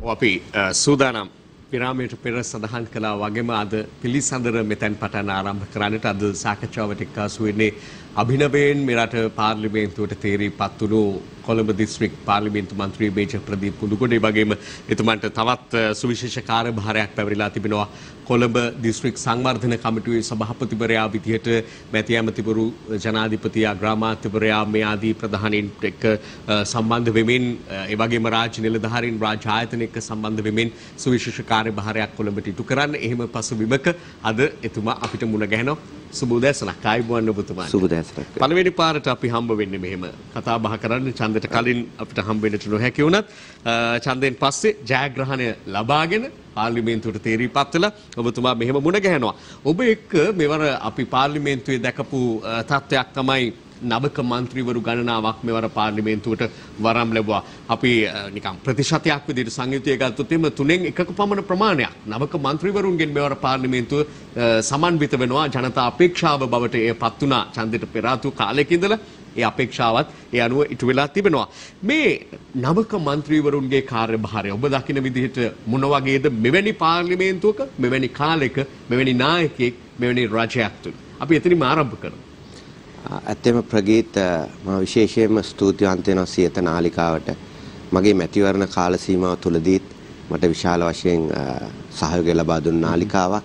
අපි සූදානම් විරාමයට පෙර සඳහන් කළා වගේම අද පිළිසඳර මෙතෙන් පටන් ආරම්භ කරන්නට අද සාකච්ඡාවට එක්කාසු වෙන්නේ අභිනවයෙන් මෙරට පාර්ලිමේන්තුවට තේරීපත් වුණු කොළඹ දිස්ත්‍රික් පාර්ලිමේන්තු මන්ත්‍රී මේජර් ප්‍රදීප් උඩුගොඩ වගේම එතුමන්ට තවත් සුවිශේෂ කාර්යභාරයක් පැවරිලා තිබෙනවා කොළඹ දිස්ත්‍රික් සංවර්ධන කමිටුවේ සභාපතිවරයා විදිහට මැති ඇමතිවරු ජනාධිපති අග්‍රාමාත්‍යවරයා මේ ආදී ප්‍රධානීන් එක්ක සම්බන්ධ වෙමින් ඒ වගේම රාජ්‍ය නිලධාරීන් රාජ්‍ය ආයතන එක්ක සම්බන්ධ වෙමින් සුවිශේෂ කාර්යභාරයක් කොළඹට ඉටු කරන්න. එහෙම පසුබිමක අද එතුමා අපිට මුණ ගැහෙනවා. සුබ උදෑසනක් ආයුබෝවන් ඔබතුමා. සුබ උදෑසනක්. පළවෙනි පාරට අපි හම්බ වෙන්නේ මෙහෙම කතා බහ කරන්න ඡන්දයට කලින් අපිට හම්බ වෙන්නට නොහැකි වුණත් ඡන්දයෙන් පස්සේ ජයග්‍රහණය ලබාගෙන පාර්ලිමේන්තුවට තේරීපත් වෙලා ඔබතුමා මෙහෙම මුණ ගැහෙනවා. ඔබ එක්ක මෙවර අපි පාර්ලිමේන්තුවේ දැකපු තත්ත්වයක් තමයි නවක මන්ත්‍රීවරු ගණනාවක් මෙවර පාර්ලිමේන්තුවට වරම් ලැබුවා. අපි නිකම් ප්‍රතිශතයක් විදිහට සංයුතිය ගත්තොත් එimhe තුනෙන් එකක පමණ ප්‍රමාණයක් නවක මන්ත්‍රීවරුන්ගෙන් මෙවර පාර්ලිමේන්තුව සමන්විත වෙනවා. ජනතා අපේක්ෂාව බවට එයපත් වුණා. ඡන්දයට පෙර ආතු කාලයක ඉඳලා ඒ අපේක්ෂාවත් ඒ අනුව ඉටු වෙලා තිබෙනවා. මේ නවක මන්ත්‍රීවරුන්ගේ කාර්යභාරය ඔබ දකින විදිහට මොන වගේද මෙවැනි පාර්ලිමේන්තුවක මෙවැනි කාලයක මෙවැනි නායකයෙක් මෙවැනි රජයක් තුල? අපි එතනින්ම ආරම්භ කරමු. ඇත්තම ප්‍රගීත් මම විශේෂයෙන්ම ස්තුතිවන්ත වෙනවා සියත නාලිකාවට. මගේ මැතිවරණ කාල සීමාව තුලදීත් මට විශාල වශයෙන් සහයෝගය ලබා දුන්න නාලිකාවක්.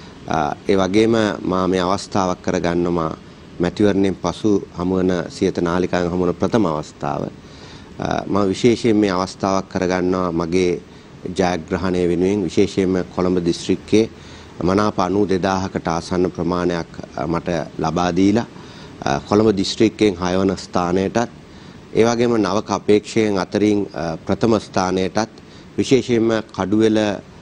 ඒ වගේම මා මේ අවස්ථාවක් කරගන්නවා මැතිවරණයෙන් පසු හමුවන සියත නාලිකාවෙන් හමුවන ප්‍රථම අවස්ථාව. මම විශේෂයෙන් මේ අවස්ථාවක් කරගන්නවා මගේ ජයග්‍රහණය වෙනුවෙන් විශේෂයෙන්ම කොළඹ දිස්ත්‍රික්කයේ මනාප 92000කට ආසන්න ප්‍රමාණයක් මට ලබා දීලා කොළඹ දිස්ත්‍රික්කයෙන් 6 වන ස්ථානයටත් ඒ වගේම නවක අපේක්ෂකයන් අතරින් ප්‍රථම ස්ථානයටත් විශේෂයෙන්ම කඩුවෙල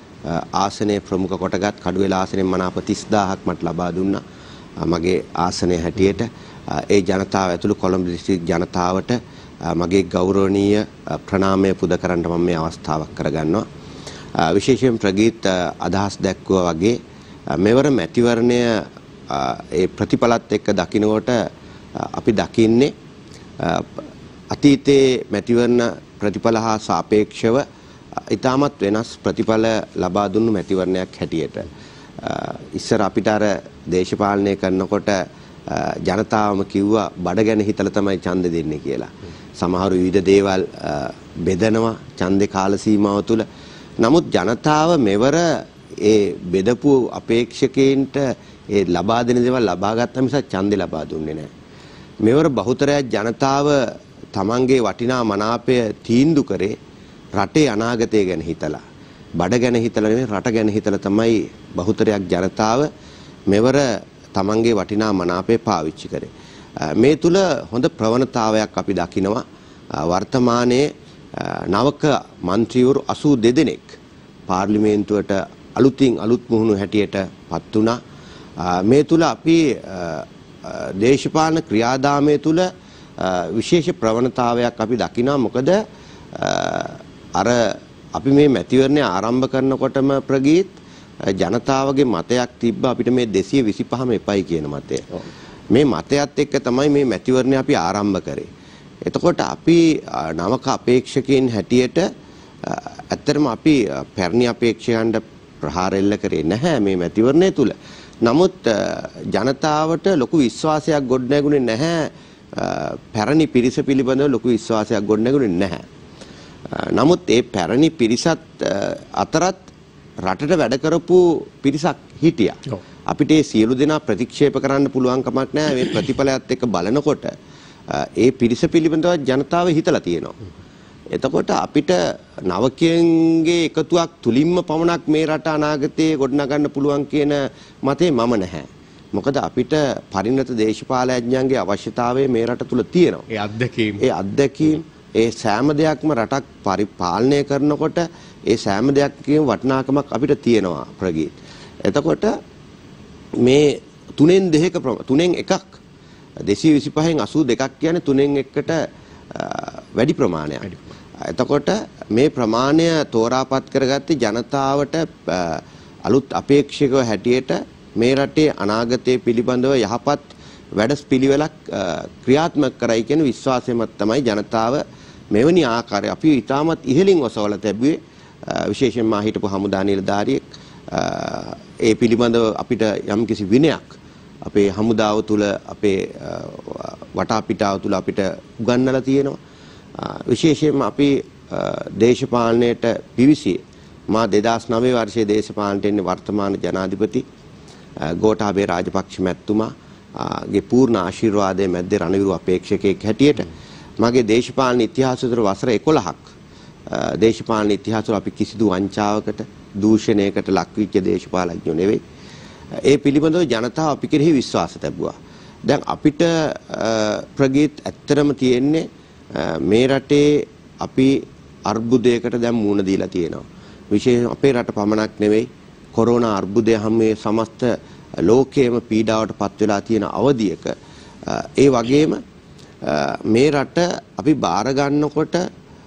ආසනය ප්‍රමුඛ කොටගත් කඩුවෙල ආසනයෙන් මනාප 30000ක් මට ලබා දුන්නා මගේ ආසනය හැටියට. ඒ ජනතාව ඇතුළු කොළඹ දිස්ත්‍රික් ජනතාවට මගේ ගෞරවනීය ප්‍රණාමය පුද කරන්න මම මේ අවස්ථාවක් කරගන්නවා. විශේෂයෙන් ප්‍රගීත් අදහස් දැක්වුවා වගේ මෙවර මැතිවරණය ඒ ප්‍රතිපලත් එක්ක දකින්නකොට අපි දකින්නේ අතීතයේ මැතිවරණ ප්‍රතිඵල හා සාපේක්ෂව ඊටමත් වෙනස් ප්‍රතිඵල ලබා දුන්නු මැතිවරණයක් හැටියට. ඉස්සර අපිට අර දේශපාලනය කරනකොට ජනතාවම කිව්වා බඩ ගැන හිතලා තමයි ඡන්දෙ දෙන්නේ කියලා. සමහරු විවිධ දේවල් බෙදනවා ඡන්දේ කාල සීමාව තුල. නමුත් ජනතාව මෙවර ඒ බෙදපු අපේක්ෂකයින්ට ඒ ලබා දෙන දේවල් ලබා ගත්ත මිසක් ඡන්දේ ලබා දුන්නේ නැහැ. මෙවර බහුතරයක් ජනතාව තමන්ගේ වටිනා මනාපය තීන්දුව කරේ රටේ අනාගතය ගැන හිතලා. බඩ ගැන හිතලා නෙවෙයි රට ගැන හිතලා තමයි බහුතරයක් ජනතාව මෙවර තමන්ගේ වටිනා මනාපය පාවිච්චි කරේ. මේ තුල හොඳ ප්‍රවණතාවයක් අපි දකිනවා. වර්තමානයේ නවක මන්ත්‍රීවරු 82 දෙනෙක් පාර්ලිමේන්තුවට අලුත් මුහුණු හැටියට පත් වුණා. මේ තුල අපි දේශපාලන ක්‍රියාදාමයේ තුල විශේෂ ප්‍රවණතාවයක් අපි දකිනවා. මොකද අර අපි මේ මැතිවරණය ආරම්භ කරනකොටම ප්‍රගීත් ජනතාවගේ මතයක් තිබ්බ අපිට මේ 225ම එපයි කියන මතය. මේ මතයත් එක්ක තමයි මේ මැතිවරණය අපි ආරම්භ කරේ. එතකොට අපි නවක අපේක්ෂකයන් හැටියට ඇත්තටම අපි පැරණි අපේක්ෂකයන්ට ප්‍රහාර එල්ල කරේ නැහැ මේ මැතිවරණය තුල. නමුත් ජනතාවට ලොකු විශ්වාසයක් ගොඩනැගුණේ නැහැ. පැරණි පිරිස පිළිබඳව ලොකු විශ්වාසයක් ගොඩනැගුණේ නැහැ. නමුත් ඒ පැරණි පිරිසත් අතරත් රටට වැඩ කරපු පිරිසක් හිටියා. අපිට ඒ සියලු දෙනා ප්‍රතික්ෂේප කරන්න පුළුවන් කමක් නැහැ. මේ ප්‍රතිඵලයත් එක්ක බලනකොට ඒ පිරිස පිළිබඳව ජනතාව හිතලා තියෙනවා. එතකොට අපිට නවකයන්ගේ එකතුවක් තුලින්ම පමණක් මේ රට අනාගතයේ ගොඩනගන්න පුළුවන් කියන මතේ මම නැහැ. මොකද අපිට පරිණත දේශපාලඥයන්ගේ අවශ්‍යතාවය මේ රට තුල තියෙනවා. ඒ අත්දැකීම් ඒ සෑම දෙයක්ම රටක් පරිපාලනය කරනකොට ඒ සෑම දෙයක්කම වටිනාකමක් අපිට තියෙනවා ප්‍රගීත්. එතකොට මේ තුනෙන් එකක් 225න් 82ක් කියන්නේ තුනෙන් එකකට වැඩි ප්‍රමාණයක්. එතකොට මේ ප්‍රමාණය තෝරාපත් කරගත්තේ ජනතාවට අලුත් අපේක්ෂකව හැටියට මේ රටේ අනාගතය පිළිබඳව යහපත් වැඩපිළිවෙලක් ක්‍රියාත්මක කරයි කියන විශ්වාසයෙන් තමයි ජනතාව මෙවැනි ආකාරය අපි ඉතාමත් ඉහළින් ඔසවලා තිබුවේ විශේෂයෙන්ම හිටපු හමුදා නිලධාරියෙක් ඒ පිළිබඳව අපිට යම්කිසි විනයක් අපේ හමුදාව තුළ අපේ වටාපිටාව තුළ අපිට උගන්වලා තියෙනවා. විශේෂයෙන්ම අපි දේශපාලනයට පිවිසියේ මා 2009 වර්ෂයේ දේශපාලනට එන්නේ වර්තමාන ජනාධිපති ගෝඨාභය රාජපක්ෂ මැතිතුමාගේ පූර්ණ ආශිර්වාදයේ මැද්දේ රණවිරු අපේක්ෂකයෙක් හැටියට මගේ දේශපාලන ඉතිහාසය තුළ වසර 11ක් දේශපාලන ඉතිහාසය තුළ අපි කිසිදු වංචාවකට දූෂණයකට ලක්විච්ච දේශපාලඥයෝ නෙවෙයි. ඒ පිළිබඳව ජනතාව අපි කෙරෙහි විශ්වාස තිබුවා. දැන් අපිට ප්‍රගීත් ඇත්තටම තියෙන්නේ මේ රටේ අපි අර්බුදයකට දැන් මුහුණ දීලා තියෙනවා. විශේෂයෙන් අපේ රට පමණක් නෙවෙයි කොරෝනා අර්බුදය හැම සමස්ත ලෝකයේම පීඩාවට පත් වෙලා තියෙන අවධියක ඒ වගේම මේ රට අපි බාර ගන්නකොට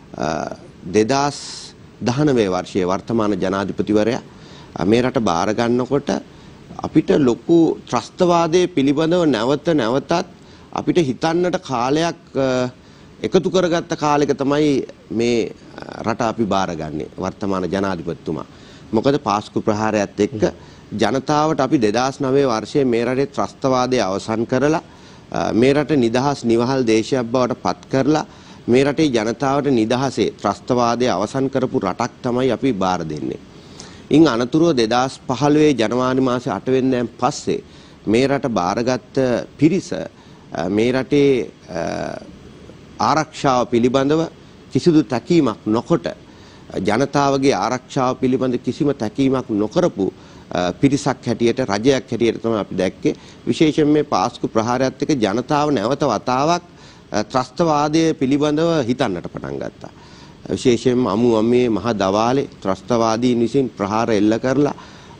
2019 වර්ෂයේ වර්තමාන ජනාධිපතිවරයා මේ රට බාර ගන්නකොට අපිට ලොකු ත්‍රස්තවාදයේ පිළිබඳව නැවතත් අපිට හිතන්නට කාලයක් එකතු කරගත්ත කාලෙක තමයි මේ රට අපි බාරගන්නේ වර්තමාන ජනාධිපතිතුමා. මොකද පාස්කු ප්‍රහාරයත් එක්ක ජනතාවට අපි 2009 වර්ෂයේ මේ රටේ ත්‍රස්තවාදය අවසන් කරලා මේ රට නිදහස් නිවහල් දේශයක් බවට පත් කරලා මේ රටේ ජනතාවට නිදහසේ ත්‍රස්තවාදය අවසන් කරපු රටක් තමයි අපි බාර දෙන්නේ. ඉන් අනතුරුව 2015 ජනවාරි මාසේ 8 වෙනිදාන් පස්සේ මේ රට බාරගත්ත පිරිස මේ රටේ ආරක්ෂාව පිළිබඳව කිසිදු තැකීමක් නොකොට ජනතාවගේ ආරක්ෂාව පිළිබඳ කිසිම තැකීමක් නොකරපු පිරිසක් හැටියට රජයක් හැටියට තමයි අපි දැක්කේ. විශේෂයෙන් මේ පාස්කු ප්‍රහාරයත් එක්ක ජනතාව නැවත වතාවක් ත්‍රස්තවාදයේ පිළිබඳව හිතන්නට පටන් ගත්තා. විශේෂයෙන්ම අමුමේ මහ දවාලේ ත්‍රස්තවාදීන් විසින් ප්‍රහාර එල්ල කරලා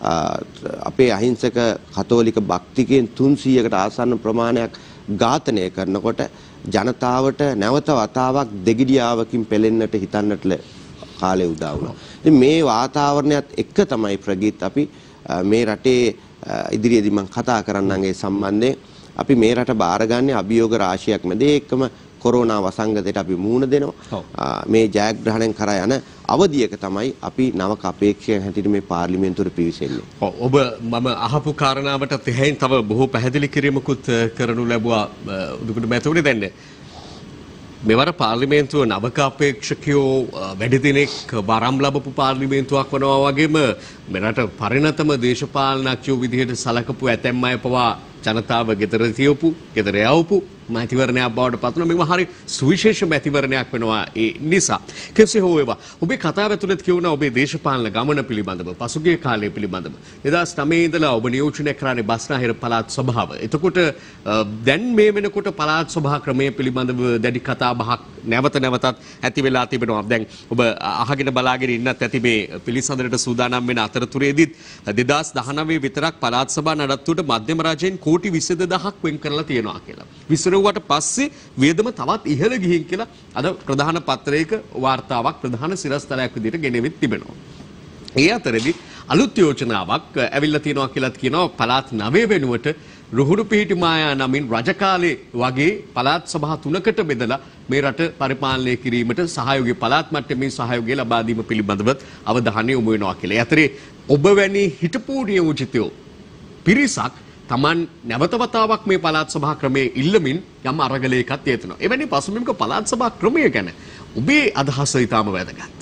අපේ අහිංසක කතෝලික භක්තිකයන් 300කට ආසන්න ප්‍රමාණයක් ඝාතනය කරනකොට ජනතාවට නැවත වතාවක් දෙගිඩියාවකින් පෙලෙන්නට හිතන්නට කාලය උදා වුණා. ඉතින් මේ වාතාවරණයත් එක්ක තමයි ප්‍රගීත් අපි මේ රටේ ඉදිරියේදී මම කතා කරන්නම් ඒ සම්බන්ධයෙන් අපි මේ රට බාරගන්නේ අභියෝග රාශියක් මැද ඒකම කොරෝනා වසංගතයට අපි මුහුණ දෙනවා. මේ ජයග්‍රහණයෙන් කරා යන අවධියක තමයි අපි නවක අපේක්ෂකයන් හැටියට මේ පාර්ලිමේන්තුවට පිවිසෙන්නේ. ඔබ මම අහපු කාරණාවට තෙහෙන් තව බොහෝ පැහැදිලි කිරීමකුත් කරනු ලැබුවා උඩුකුඩු මැතිවරණය දෙන්නේ. මෙවර පාර්ලිමේන්තුව නවක අපේක්ෂකයෝ වැඩි දිනෙක වරම් ලැබපු පාර්ලිමේන්තුවක් වනවා වගේම මෙරට පරිණතම දේශපාලනඥයෝ විදිහට සලකපු ඇතැම් අය පවා ජනතාව ගෙදර තියපු, ගෙදර යවපු මැතිවරණයක් බවට පත් වෙනවා. මේක හරි සුවිශේෂ මැතිවරණයක් වෙනවා. ඒ නිසා කෙසේ හෝ වේවා ඔබේ කතාව ඇතුළත කියවුණා ඔබේ දේශපාලන ගමන පිළිබඳව, පසුගිය කාලය පිළිබඳව. 2009 ඉඳලා ඔබ නියෝජනය කරන්නේ බස්නාහිර පළාත් සභාව. එතකොට දැන් මේ වෙනකොට පළාත් සභා ක්‍රමය පිළිබඳව දැඩි කතා බහක් නැවතත් ඇති වෙලා තිබෙනවා. දැන් ඔබ අහගෙන බලාගෙන ඉන්නත් ඇති මේ පිළිසඳරට සූදානම් වෙන අතරතුරේදීත් 2019 විතරක් පළාත් සභා නඩත්තුවට මධ්‍යම රජයෙන් කෝටි 22000ක් වෙන් කරලා තියෙනවා කියලා. විසරුවට පස්සේ වේදම තවත් ඉහළ ගිහින් කියලා අද ප්‍රධාන පත්‍රයක වාර්තාවක් ප්‍රධාන සිරස්තලයක් විදිහට ගෙනෙවිත් තිබෙනවා. ඒ අතරේදී අලුත් යෝජනාවක් ඇවිල්ලා තියෙනවා කියලාත් කියනවා පළාත් 9 වෙනුවට රුහුණු පිහිටි මායා නමින් රජ කාලේ වගේ පළාත් සභා 3කට බෙදලා මේ රට පරිපාලනය කිරීමට සහයෝගය පළාත් මට්ටමේ සහයෝගය ලබා දීම පිළිබඳව අවධානය යොමු වෙනවා කියලා. ඒ අතරේ ඔබ වැනි හිටපු නියෝජිතයෝ පිරිසක් Taman නැවත වතාවක් මේ පළාත් සභා ක්‍රමයේ ඉල්ලමින් යම් අරගලයකත් යෙදෙනවා. එවැනි පසුබිමක පළාත් සභා ක්‍රමය ගැන ඔබේ අදහස ඊටම වැදගත්.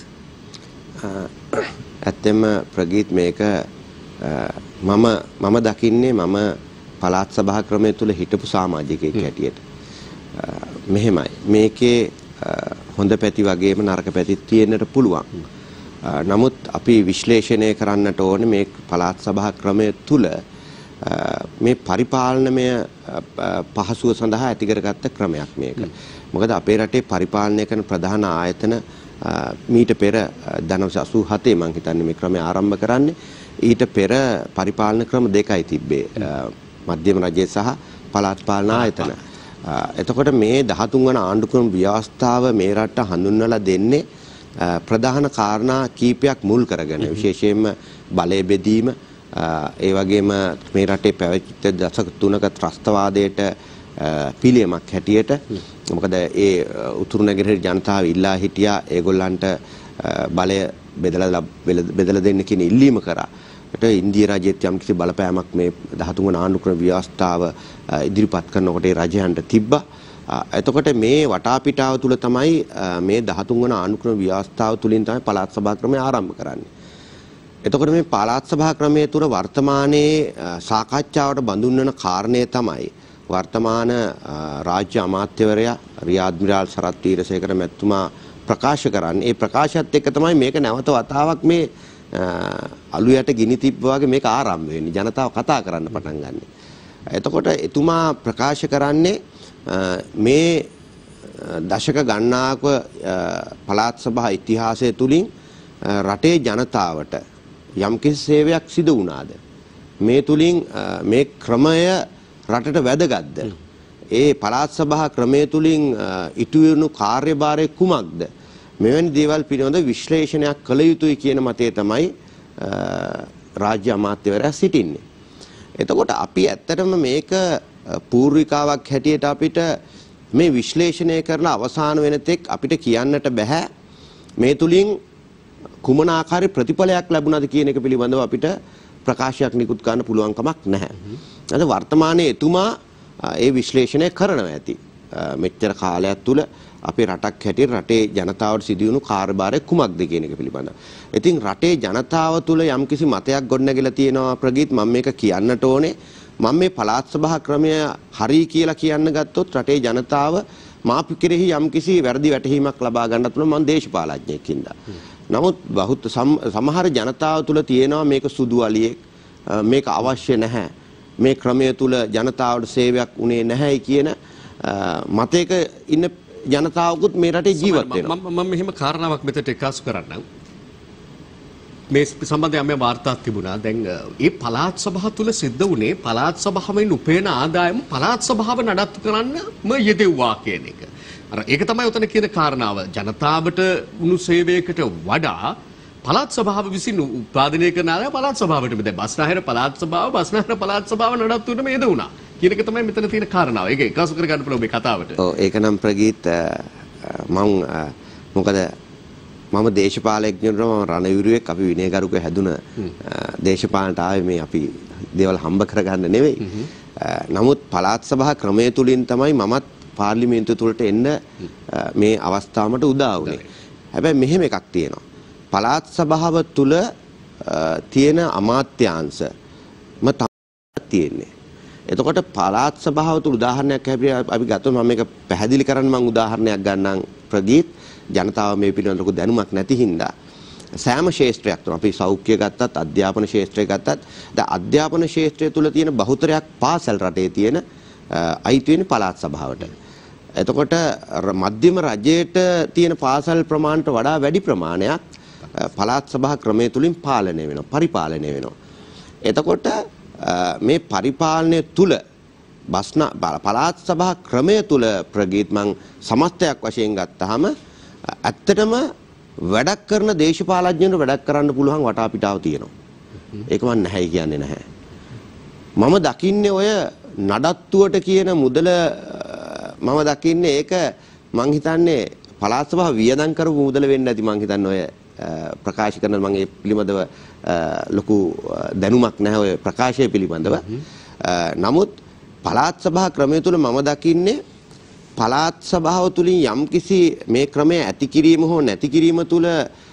ඇත්තෙම ප්‍රගීත් මේක මම දකින්නේ මම පළාත් සභා ක්‍රමය තුල හිටපු සමාජිකයෙක් හැටියට. මෙහෙමයි. මේකේ හොඳ පැති වගේම නරක පැතිත් තියෙන්නට පුළුවන්. නමුත් අපි විශ්ලේෂණය කරන්නට ඕනේ මේ පළාත් සභා ක්‍රමය තුල මේ පරිපාලනමය පහසුව සඳහා ඇති කරගත්ත ක්‍රමයක් මේක. මොකද අපේ රටේ පරිපාලනය කරන ප්‍රධාන ආයතන මීට පෙර 1987 මම හිතන්නේ මේ ක්‍රමය ආරම්භ කරන්නේ. ඊට පෙර පරිපාලන ක්‍රම දෙකයි තිබ්බේ. මධ්‍යම රජය සහ පළාත් පාලන ආයතන. එතකොට මේ 13 වන ආණ්ඩුක්‍රම ව්‍යවස්ථාව මේ රට හඳුන්වලා දෙන්නේ ප්‍රධාන කාරණා කීපයක් මුල් කරගෙන. විශේෂයෙන්ම බලය බෙදීම ඒ වගේම මේ රටේ පැවතිච්ච දශක 3ක ත්‍රස්තවාදයට පිළියමක් හැටියට මොකද ඒ උතුරු නැගෙනහිර ජනතාව ඉල්ලා හිටියා ඒගොල්ලන්ට බලය බෙදලා දෙන්න කියන ඉල්ලීම කරා. ඒට ඉන්දියා රජයේත් යම්කිසි බලපෑමක් මේ 13 වන ආණ්ඩුක්‍රම ව්‍යවස්ථාව ඉදිරිපත් කරනකොට ඒ රජයන්ට තිබ්බා. එතකොට මේ වටාපිටාව තුල තමයි මේ 13 වන ආණ්ඩුක්‍රම ව්‍යවස්ථාව තුලින් තමයි පළාත් සභා ක්‍රමය ආරම්භ කරන්නේ. එතකොට මේ පළාත් සභා ක්‍රමයේ තුල වර්තමානයේ සාකච්ඡාවට බඳුන් වෙන කාරණය තමයි වර්තමාන රාජ්‍ය අමාත්‍යවරයා රියාද් මිරාල් සරත් වීරසේකර මැතිතුමා ප්‍රකාශ කරන්නේ. ඒ ප්‍රකාශයත් එක්ක තමයි මේක නැවත වතාවක් මේ අලු යට ගිනි තිබ්බ වගේ මේක ආරම්භ වෙන්නේ. ජනතාව කතා කරන්න පටන් ගන්න. එතකොට එතුමා ප්‍රකාශ කරන්නේ මේ දශක ගණනාවක පළාත් සභා ඉතිහාසය තුලින් රටේ ජනතාවට යම්කිසි සේවයක් සිදු වුණාද? මේ තුලින් මේ ක්‍රමය රටට වැදගත්ද? ඒ පළාත් සභා ක්‍රමය තුලින් ඉටු වෙනු කාර්යභාරය කුමක්ද? මෙවැනි දේවල් පිළිබඳ විශ්ලේෂණයක් කළ යුතුයි කියන මතය තමයි රාජ්‍ය අමාත්‍යවරයා සිටින්නේ. එතකොට අපි ඇත්තටම මේක පූර්විකාවක් හැටියට අපිට මේ විශ්ලේෂණය කරන අවසාන වෙන තෙක් අපිට කියන්නට බෑ මේ තුලින් කුමන ආකාරයේ ප්‍රතිඵලයක් ලැබුණාද කියන එක පිළිබඳව අපිට ප්‍රකාශයක් නිකුත් කරන්න පුළුවන් කමක් නැහැ. අද වර්තමානයේ එතුමා ඒ විශ්ලේෂණය කරනවා ඇති. මෙච්චර කාලයක් තුල අපේ රටක් හැටියට රටේ ජනතාවට සිදුවුණු කාර්යභාරය කුමක්ද කියන එක පිළිබඳව. ඉතින් රටේ ජනතාව තුල යම්කිසි මතයක් ගොඩනැගිලා තියෙනවා ප්‍රගීත් මම මේක කියන්නට ඕනේ. මම මේ පළාත් සභා ක්‍රමය හරි කියලා කියන්න ගත්තොත් රටේ ජනතාව මාපි කෙරෙහි යම්කිසි වැරදි වැටහීමක් ලබා ගන්නත් පුළුවන් මම දේශපාලඥයෙක්ින්ද. නමුත් සමහර ජනතාව තුල තියෙනවා මේක සුදු අලියෙක් මේක අවශ්‍ය නැහැ. මේ ක්‍රමය තුල ජනතාවට සේවයක් උනේ නැහැයි කියන මතයක ඉන්න ජනතාවකුත් මේ රටේ ජීවත් වෙනවා. මම මෙහෙම කාරණාවක් මෙතට එක්කාසු කරන්නම්. මේ සම්බන්ධයෙන් මේ වාර්තාවක් තිබුණා. දැන් මේ පළාත් සභාව තුල සිද්ධ වුණේ පළාත් සභාවෙන් උපයන ආදායම පළාත් සභාව නඩත්තු කරන්නම යෙදෙව්වා කියන එක. අර ඒක තමයි උතන කියන කාරණාව. ජනතාවට උණු සේවයකට වඩා පළාත් සභාව විසින් උත්පාදනය කරන ආදායම පළාත් සභාවටම දැන් බස්නාහිර පළාත් සභාව නඩත්තු වෙනම යෙදුණා. කියන එක තමයි මෙතන තියෙන කාරණාව. ඒක එකසු කර ගන්න පුළුවන් මේ කතාවට. ඔව් ඒක නම් ප්‍රගීත් මොකද මම දේශපාලඥයෙකුට මම රණවිරුවෙක් අපි විනයගරුක හැදුන දේශපාලනට ආවේ මේ අපි දේවල් හම්බ කරගන්න නෙවෙයි. නමුත් පළාත් සභා ක්‍රමය තුලින් තමයි මමත් පාර්ලිමේන්තුව තුලට එන්න මේ අවස්ථාවට උදා වුණේ. හැබැයි මෙහෙම එකක් තියෙනවා. පළාත් සභාව තුල තියෙන අමාත්‍යාංශම තමයි තියෙන්නේ. එතකොට පළාත් සභාව තුල උදාහරණයක් හැටියට අපි ගත්තොත් මම මේක පැහැදිලි කරන්න මම උදාහරණයක් ගන්නම් ප්‍රදීප් ජනතාව මේ පිළිබඳව ලොකු දැනුමක් නැති හින්දා සෑම ශාස්ත්‍රයක් තුන අපි සෞඛ්‍ය ගත්තත් අධ්‍යාපන ශාස්ත්‍රය ගත්තත් දැන් අධ්‍යාපන ශාස්ත්‍රය තුල තියෙන බහුතරයක් පාසල් රටේ තියෙන අයිති වෙන පළාත් සභාවට. එතකොට මධ්‍යම රජයට තියෙන පාසල් ප්‍රමාණයට වඩා වැඩි ප්‍රමාණයක් පළාත් සභා ක්‍රමය තුලින් පාලනය වෙනවා පරිපාලනය වෙනවා. එතකොට මේ පරිපාලනය තුල පළාත් සභා ක්‍රමය තුල ප්‍රගීත් මං සමස්තයක් වශයෙන් ගත්තාම ඇත්තටම වැඩක් කරන දේශපාලඥයන්ට වැඩක් කරන්න පුළුවන් වටාපිටාව තියෙනවා. ඒක මම නැහැ කියන්නේ නැහැ. මම දකින්නේ ඔය නඩත්තුවට කියන මුදල මම දකින්නේ ඒක මං හිතන්නේ පළාත් සභාව වියදම් කරපු මුදල වෙන්න ඇති මං හිතන්නේ ඔය ප්‍රකාශ කරන මම ඒ පිළිබඳව ලොකු දැනුමක් නැහැ ඔය ප්‍රකාශය පිළිබඳව. නමුත් පළාත් සභා ක්‍රමය තුල මම දකින්නේ පළාත් සභාව තුලින් යම්කිසි මේ ක්‍රමය ඇති කිරීම හෝ නැති කිරීම තුල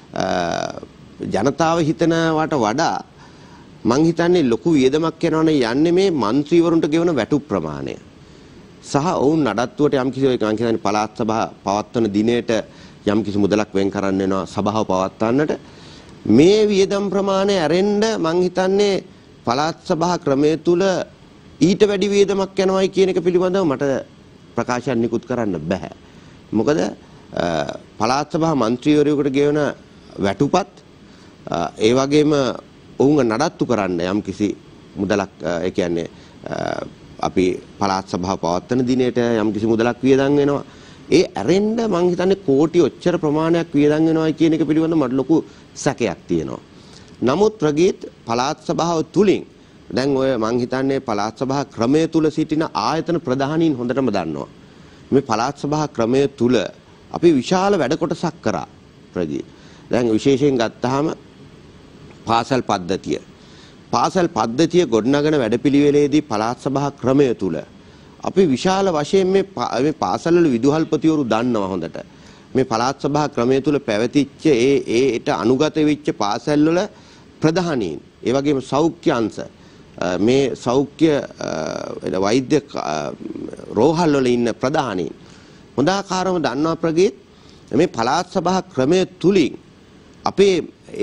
ජනතාව හිතනවට වඩා මං හිතන්නේ ලොකු වියදමක් යනවනේ යන්නේ මේ മന്ത്രിවරුන්ට ගෙවන වැටුප් ප්‍රමාණය. සහ ඔවුන් නඩත්තුවට යම්කිසි මං කියන්නේ පළාත් සභාව පවත්වන දිනේට යම්කිසි මුදලක් වෙන් කරන්න වෙනවා සභාව පවත්වන්නට. මේ වියදම් ප්‍රමාණය ඇරෙන්න මං හිතන්නේ පළාත් සභා ක්‍රමය තුල ඊට වැඩි වියදමක් යනවායි කියන එක පිළිබඳව මට ප්‍රකාශයක් නිකුත් කරන්න බෑ. මොකද පළාත් සභා മന്ത്രിවරයෙකුට ගෙවන වැටුපත් ඒ වගේම ඔවුන් නඩත්තු කරන්න යම්කිසි මුදලක් ඒ කියන්නේ අපි පළාත් සභාව පවත්වන දිනේට යම්කිසි මුදලක් වියදම් වෙනවා. ඒ ඇරෙන්න මං හිතන්නේ කෝටි ඔච්චර ප්‍රමාණයක් වියදම් වෙනවා කියන එක පිළිබඳව මට ලොකු සැකයක් තියෙනවා. නමුත් ප්‍රගීත් පළාත් සභාව තුලින් දැන් ඔය මං හිතන්නේ පළාත් සභා ක්‍රමය තුල සිටින ආයතන ප්‍රධානීන් හොඳටම දන්නවා. මේ පළාත් සභා ක්‍රමය තුල අපි විශාල වැඩ කොටසක් කරා ප්‍රගීත්. දැන් විශේෂයෙන් ගත්තාම පාසල් පද්ධතිය. පාසල් පද්ධතිය ගොඩනගන වැඩපිළිවෙලේදී පළාත් සභා ක්‍රමය තුල අපි විශාල වශයෙන් මේ පාසල් වල විදුහල්පතිවරු දන්නවා හොඳට. මේ පළාත් සභා ක්‍රමය තුල පැවතිච්ච ඒට අනුගත වෙච්ච පාසල් වල ප්‍රධානීන්, ඒ වගේම සෞඛ්‍ය අංශ, මේ සෞඛ්‍ය වෛද්‍ය රෝහල් වල ඉන්න ප්‍රධානීන් හොඳාකාරව දන්නවා ප්‍රගීත්. මේ පළාත් සභා ක්‍රමය තුලින් අපේ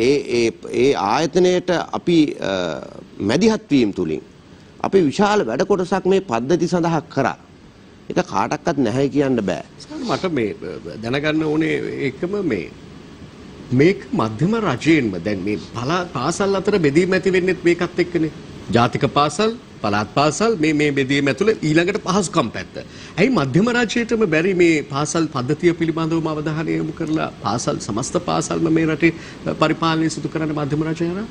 ඒ ආයතනයේට අපි මැදිහත් වීම තුලින් අපි විශාල වැඩ කොටසක් මේ පද්ධති සඳහා කරා. ඒක කාටවත් නැහැ කියන්න බෑ. මට මේ දැනගන්න ඕනේ ඒකම මේක මධ්‍යම රජයෙන්ම දැන් මේ පාසල් අතර බෙදීම ඇති වෙන්නේ මේකත් එක්කනේ. ජාතික පාසල්, පළාත් පාසල් මේ බෙදීම ඇතුළේ ඊළඟට පහසුකම් පැත්ත. ඇයි මධ්‍යම රජයටම බැරි මේ පාසල් පද්ධතිය පිළිබඳවම අවධානය යොමු කරලා පාසල් සමස්ත පාසල්ම මේ රටේ පරිපාලනය සිදු කරන්න මධ්‍යම රජය හරහා?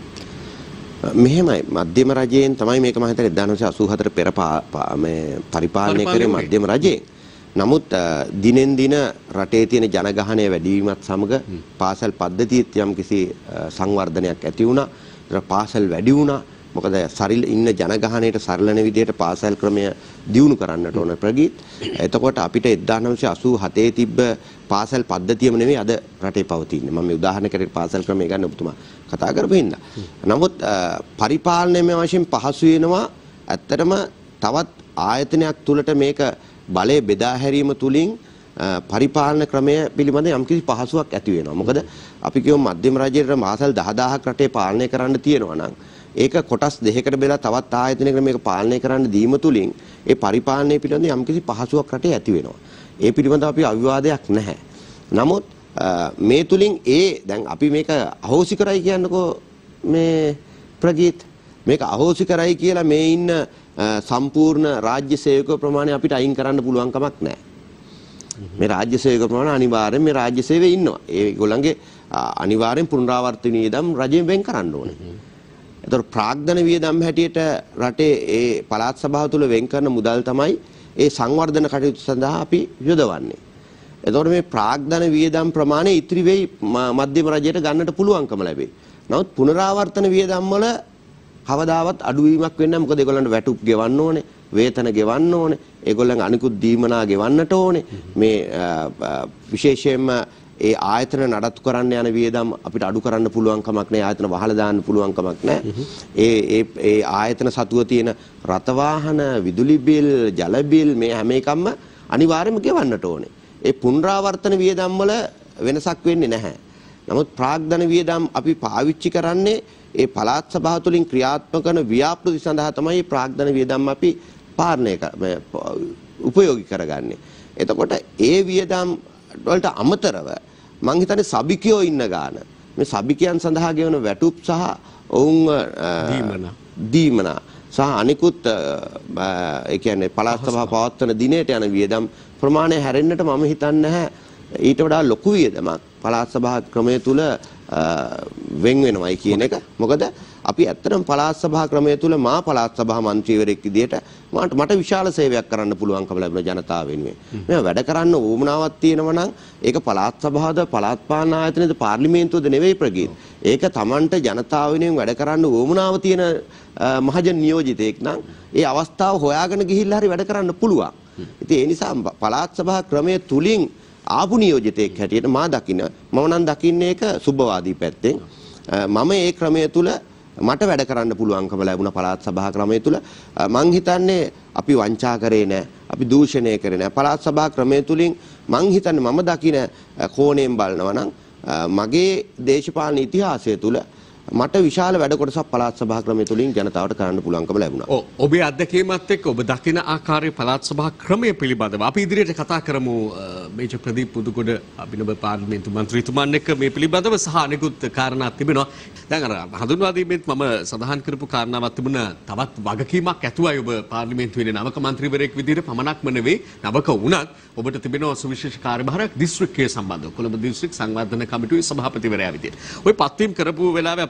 මෙහෙමයි, මධ්‍යම රජයෙන් තමයි මේක මම හිතන්නේ 1984 පෙර මේ පරිපාලනය කරේ මධ්‍යම රජයෙන්. නමුත් දිනෙන් දින රටේ තියෙන ජනගහනය වැඩි වීමත් සමග පාසල් පද්ධතියත් යම්කිසි සංවර්ධනයක් ඇති වුණා. පාසල් වැඩි වුණා. මොකද සරිල ඉන්න ජනගහනයට සරලන විදිහට පාසල් ක්‍රමය දියුණු කරන්නට ඕන ප්‍රගීත්. එතකොට අපිට 1987 තිබ්බ පාසල් පද්ධතියම නෙමෙයි අද රටේ පවතින්නේ. මම මේ උදාහරණයකට පාසල් ක්‍රමය ගන්න ඔබතුමා කතා කරපු හින්දා. නමුත් පරිපාලනයේ වශයෙන් පහසු වෙනවා. ඇත්තටම තවත් ආයතනයක් තුලට මේක බලය බෙදා හැරීම තුලින් පරිපාලන ක්‍රමය පිළිබඳ යම්කිසි පහසුවක් ඇති වෙනවා. මොකද අපි කියමු මධ්‍යම රජයට පාසල් 10000ක් රටේ පාලනය කරන්න තියෙනවා නම් ඒක කොටස් දෙකකට බෙදලා තවත් ආයතනයකට මේක පාලනය කරන්න දීම තුලින් ඒ පරිපාලනය පිළිබඳ යම්කිසි පහසුවක් රටේ ඇති වෙනවා. ඒ පිළිබඳව අපි අවිවාදයක් නැහැ. නමුත් මේ තුලින් දැන් අපි මේක අහෝසි කරයි කියන්නකෝ මේ ප්‍රගීත්. මේක අහෝසි කරයි කියලා මේ ඉන්න සම්පූර්ණ රාජ්‍ය සේවක ප්‍රමාණය අපිට අයින් කරන්න පුළුවන් කමක් නැහැ. මේ රාජ්‍ය සේවක ප්‍රමාණය අනිවාර්යෙන් මේ රාජ්‍ය සේවයේ ඉන්නවා. ඒගොල්ලන්ගේ අනිවාර්යෙන් පුනරාවර්තන වියදම් රජයෙන් වෙන් කරන්න ඕනේ. ඒතර ප්‍රාග්ධන වියදම් හැටියට රටේ ඒ පළාත් සභාව තුළ වෙන් කරන මුදල් තමයි ඒ සංවර්ධන කටයුතු සඳහා අපි යොදවන්නේ. එතකොට මේ ප්‍රාග්ධන වියදම් ප්‍රමාණය ඉතිරි වෙයි මධ්‍යම රජයට ගන්නට පුළුවන්කම ලැබෙයි. නමුත් පුනරාවර්තන වියදම් වල කවදාවත් අඩුවීමක් වෙන්නේ නැහැ. මොකද ඒගොල්ලන්ට වැටුප් ගෙවන්න ඕනේ, වේතන ගෙවන්න ඕනේ, ඒගොල්ලන් අනිකුත් දීමනා ගෙවන්නට ඕනේ. මේ විශේෂයෙන්ම ඒ ආයතන නඩත්තු කරන්න යන වියදම් අපිට අඩු කරන්න පුළුවන් කමක් නැහැ. ආයතන වහලා දාන්න පුළුවන් කමක් නැහැ. ඒ ආයතන සතුව තියෙන රථ වාහන, විදුලි බිල්, ජල බිල් මේ හැම එකක්ම අනිවාර්යයෙන්ම ගෙවන්නට ඕනේ. ඒ පුනරාවර්තන වියදම් වල වෙනසක් වෙන්නේ නැහැ. නමුත් ප්‍රාග්ධන වියදම් අපි පාවිච්චි කරන්නේ ඒ පළාත් සභාව තුළින් ක්‍රියාත්මක කරන ව්‍යාපෘති සඳහා තමයි ප්‍රාග්ධන වියදම් අපි උපයෝගී කරගන්නේ. එතකොට ඒ වියදම් වලට අමතරව මං හිතන්නේ සබිකයෝ ඉන්න ගාන මේ සබිකයන් සඳහා ගෙවන වැටුප් සහ ඔවුන් දීමනා සහ අනිකුත් ඒ කියන්නේ පළාත් සභාව පවත්වන දිනයට යන වියදම් ප්‍රමාණය හැරෙන්නට මම හිතන්නේ නැහැ ඊට වඩා ලොකු වියදමක් පළාත් සභා ක්‍රමය තුල වෙන් වෙනවයි කියන එක. මොකද අපි ඇත්තටම පළාත් සභා ක්‍රමය තුල මා පළාත් සභා මන්ත්‍රීවරයෙක් විදියට මට විශාල සේවයක් කරන්න පුළුවන්කම ලැබුණ ජනතාව වෙනුවෙන්. මේ වැඩ කරන්න උවමනාවක් තියෙනවා නම් ඒක පළාත් සභාවද පළාත් පාලන ආයතනයේද පාර්ලිමේන්තුවද නෙවෙයි ප්‍රගීත්. ඒක Tamanට ජනතාව වෙනුවෙන් වැඩ කරන්න උවමනාව තියෙන මහජන නියෝජිතයෙක් නම් ඒ අවස්ථාව හොයාගෙන ගිහිල්ලා හරි වැඩ කරන්න පුළුවන්. ඉතින් ඒ නිසා පළාත් සභා ක්‍රමය තුලින් ආපු නියෝජිතයෙක් හැටියට මම නම් දකින්නේ ඒක සුබවාදී පැත්තෙන්. මම ඒ ක්‍රමය තුල මට වැඩ කරන්න පුළුවන්කම ලැබුණ පළාත් සභා ක්‍රමය තුල මං හිතන්නේ අපි වංචා කරේ නැහැ, අපි දූෂණය කරේ නැහැ. පළාත් සභා ක්‍රමය තුලින් මං හිතන්නේ මම දකින කෝණයෙන් බලනවා නම් මගේ දේශපාලන ඉතිහාසය තුල මට විශාල වැඩ කොටසක් පළාත් සභා ක්‍රමය තුලින් ජනතාවට කරන්න පුළුවන්කම ලැබුණා. ඔබේ අත්දැකීමත් එක්ක ඔබ දකින ආකාරයේ පළාත් සභා ක්‍රමය පිළිබඳව අපි ඉදිරියට කතා කරමු. මේජර් ප්‍රදීප් උදුගොඩ අභිනව පාර්ලිමේන්තු මන්ත්‍රීතුමන් එක්ක මේ පිළිබඳව සහ අනෙකුත් කාරණා තිබෙනවා. දැන් අර හඳුන්වා දීමෙත් මම සඳහන් කරපු කාරණාවක් තිබුණා. තවත් වගකීමක් ඇතුවයි ඔබ පාර්ලිමේන්තුවේ නවක මන්ත්‍රීවරයෙක් විදිහට පමණක්ම නෙවෙයි නවක වුණත් ඔබට තිබෙනවා සුවිශේෂ කාර්යභාරයක් දිස්ත්‍රික්කයේ සම්බන්ධව. කොළඹ දිස්ත්‍රික් සංවර්ධන කමිටුවේ සභාපතිවරයා විදිහට. ඔය පත්වීම් කරපු වෙලාවේ අපි